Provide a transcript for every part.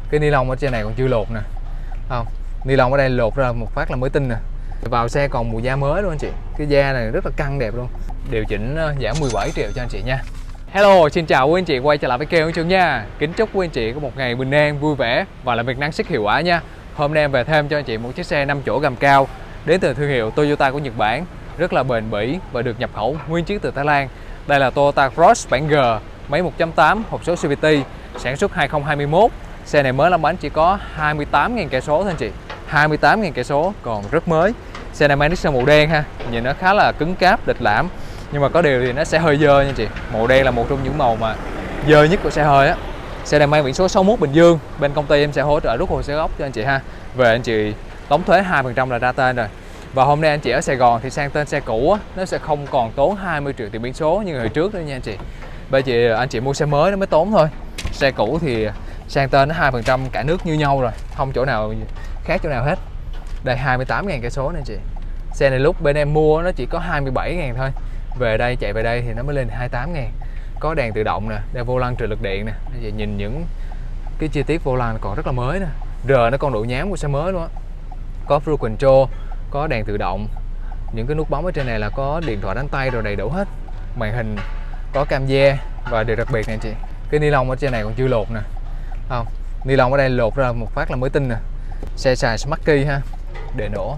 Cái ni lông ở trên này còn chưa lột nè, không, ni lông ở đây lột ra một phát là mới tinh nè. Vào xe còn mùi da mới luôn anh chị. Cái da này rất là căng đẹp luôn. Điều chỉnh giảm 17 triệu cho anh chị nha. Hello, xin chào quý anh chị quay trở lại với kênh của Trường nha. Kính chúc quý anh chị có một ngày bình an, vui vẻ và làm việc năng suất hiệu quả nha. Hôm nay em về thêm cho anh chị một chiếc xe 5 chỗ gầm cao đến từ thương hiệu Toyota của Nhật Bản, rất là bền bỉ và được nhập khẩu nguyên chiếc từ Thái Lan. Đây là Toyota Cross bản G, máy 1.8, hộp số CVT, sản xuất 2021. Xe này mới lăn bánh chỉ có 28.000 cây số thôi anh chị. 28.000 cây số còn rất mới. Xe này mang nước sơn màu đen ha, nhìn nó khá là cứng cáp, lịch lãm. Nhưng mà có điều thì nó sẽ hơi dơ nha anh chị. Màu đen là một trong những màu mà dơ nhất của xe hơi á. Xe này mang biển số 61 Bình Dương. Bên công ty em sẽ hỗ trợ rút hồ sơ gốc cho anh chị ha. Về anh chị đóng thuế 2% là ra tên rồi. Và hôm nay anh chị ở Sài Gòn thì sang tên xe cũ á, nó sẽ không còn tốn 20 triệu tiền biển số như hồi trước nữa nha anh chị. Bởi vì anh chị mua xe mới nó mới tốn thôi. Xe cũ thì sang tên nó 2% cả nước như nhau rồi, không chỗ nào khác chỗ nào hết. Đây 28.000 cây số nè anh chị. Xe này lúc bên em mua nó chỉ có 27.000 thôi. Về đây chạy về đây thì nó mới lên 28.000. Có đèn tự động nè, đây vô lăng trợ lực điện nè. Nhìn những cái chi tiết vô lăng còn rất là mới nè. Rờ nó còn độ nhám của xe mới luôn á. Có cruise control, có đèn tự động. Những cái nút bấm ở trên này là có điện thoại đánh tay rồi đầy đủ hết. Màn hình có camera và điều đặc biệt nè anh chị. Cái ni lông ở trên này còn chưa lột nè. Không, ni lông ở đây lột ra một phát là mới tinh nè. Xe xài Smart Key ha, để nổ.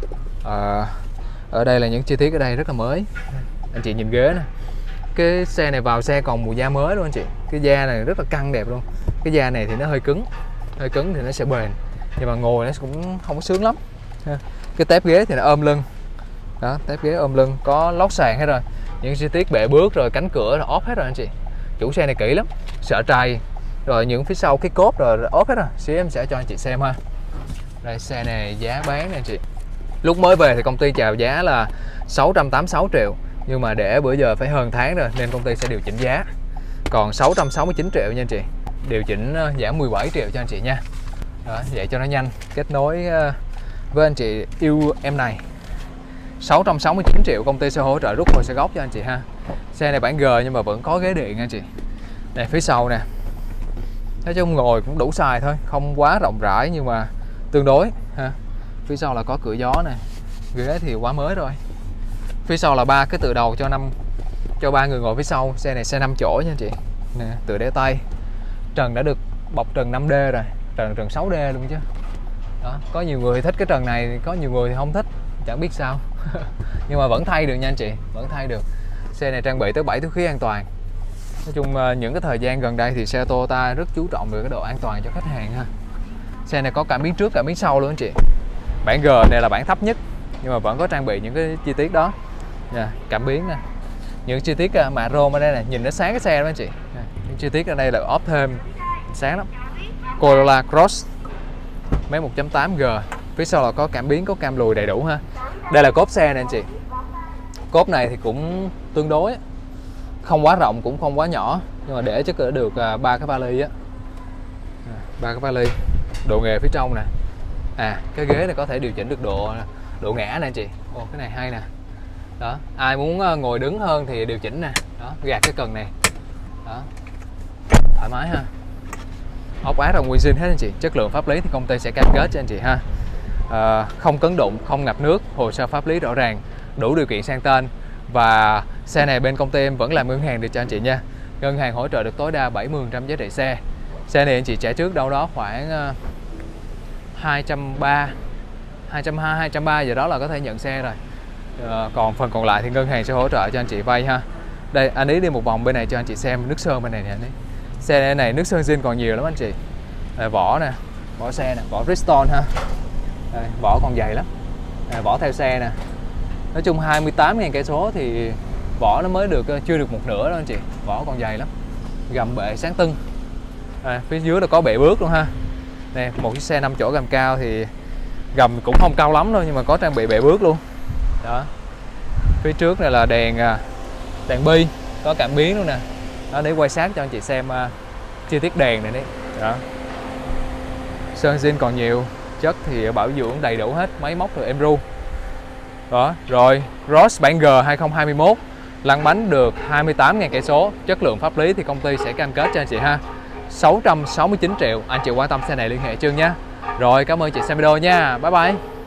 Ở đây là những chi tiết ở đây rất là mới. Anh chị nhìn ghế nè. Cái xe này vào xe còn mùi da mới luôn anh chị. Cái da này rất là căng đẹp luôn. Cái da này thì nó hơi cứng thì nó sẽ bền, nhưng mà ngồi nó cũng không có sướng lắm. Cái tép ghế thì nó ôm lưng. Đó, tép ghế ôm lưng, có lót sàn hết rồi. Những chi tiết bệ bước rồi cánh cửa là ốp hết rồi anh chị. Chủ xe này kỹ lắm, sợ trầy. Rồi những phía sau cái cốp rồi ốp hết rồi. Xíu em sẽ cho anh chị xem ha. Đây xe này giá bán nè anh chị. Lúc mới về thì công ty chào giá là 686 triệu. Nhưng mà để bữa giờ phải hơn tháng rồi nên công ty sẽ điều chỉnh giá. Còn 669 triệu nha anh chị. Điều chỉnh giảm 17 triệu cho anh chị nha. Đó, vậy cho nó nhanh. Kết nối với anh chị yêu em này. 669 triệu công ty sẽ hỗ trợ rút hồ sơ gốc cho anh chị ha. Xe này bản G nhưng mà vẫn có ghế điện nha anh chị. Đây phía sau nè. Nói chung ngồi cũng đủ size thôi, không quá rộng rãi nhưng mà tương đối ha. Phía sau là có cửa gió nè. Ghế thì quá mới rồi. Phía sau là 3 cái tựa đầu cho 3 người ngồi phía sau. Xe này xe 5 chỗ nha anh chị. Nè, tựa đeo tay. Trần đã được bọc trần 5D rồi, trần 6D luôn chứ. Đó, có nhiều người thích cái trần này, có nhiều người thì không thích, chẳng biết sao. Nhưng mà vẫn thay được nha anh chị, vẫn thay được. Xe này trang bị tới 7 túi khí an toàn. Nói chung những cái thời gian gần đây thì xe Toyota rất chú trọng về cái độ an toàn cho khách hàng ha. Xe này có cảm biến trước, cảm biến sau luôn anh chị. Bản G này là bản thấp nhất nhưng mà vẫn có trang bị những cái chi tiết đó. Nha, cảm biến nè. Những chi tiết mạ rôm ở đây nè, nhìn nó sáng cái xe đó anh chị. Những chi tiết ở đây là ốp thêm sáng lắm. Corolla Cross máy 1.8G. Phía sau là có cảm biến, có cam lùi đầy đủ ha. Đây là cốp xe nè anh chị. Cốp này thì cũng tương đối, không quá rộng cũng không quá nhỏ, nhưng mà để chắc cỡ được 3 cái vali á. 3 cái vali. Độ nghề phía trong nè. Cái ghế này có thể điều chỉnh được độ ngã nè anh chị. Ồ, cái này hay nè. Đó, ai muốn ngồi đứng hơn thì điều chỉnh nè. Đó, gạt cái cần này. Đó. Thoải mái ha. Ốc át là nguyên zin hết anh chị. Chất lượng pháp lý thì công ty sẽ cam kết cho anh chị ha. Không cấn đụng, không ngập nước, hồ sơ pháp lý rõ ràng, đủ điều kiện sang tên. Và xe này bên công ty em vẫn làm ngân hàng được cho anh chị nha. Ngân hàng hỗ trợ được tối đa 70% giá trị xe. Xe này anh chị trả trước đâu đó khoảng 230, 230 giờ đó là có thể nhận xe rồi. Còn phần còn lại thì ngân hàng sẽ hỗ trợ cho anh chị vay ha. Đây anh ý đi một vòng bên này cho anh chị xem nước sơn bên này nè anh ý. Xe này nước sơn zin còn nhiều lắm anh chị. Đây, vỏ nè, vỏ xe nè, vỏ Bridgestone ha. Đây, vỏ còn dày lắm. Đây, vỏ theo xe nè. Nói chung 28.000 cây số thì vỏ nó mới được chưa được một nửa đâu anh chị. Vỏ còn dày lắm. Gầm bệ sáng tưng. Phía dưới là có bệ bước luôn ha. Đây, một chiếc xe 5 chỗ gầm cao thì gầm cũng không cao lắm đâu nhưng mà có trang bị bệ bước luôn. Đó. Phía trước này là đèn bi, có cảm biến luôn nè. Đó, để quay sát cho anh chị xem chi tiết đèn này đấy. Đó. Sơn zin còn nhiều, chất thì bảo dưỡng đầy đủ hết, máy móc rồi Emru. Đó, rồi Cross bản G 2021, lăn bánh được 28.000 cây số, chất lượng pháp lý thì công ty sẽ cam kết cho anh chị ha. 669 triệu. Anh chị quan tâm xe này liên hệ Trương nhé. Rồi, cảm ơn chị xem video nha. Bye bye.